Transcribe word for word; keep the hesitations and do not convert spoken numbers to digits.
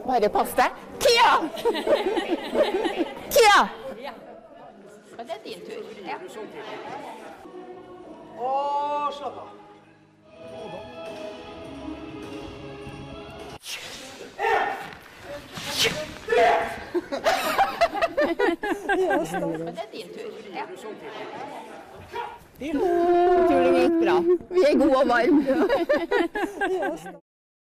Bare pass deg. Tia! Tia! Ja. Og det er din tur. Ja. Og slapp av. Og det er din tur. Ja. Jeg tror det gikk bra. Vi er gode og varme.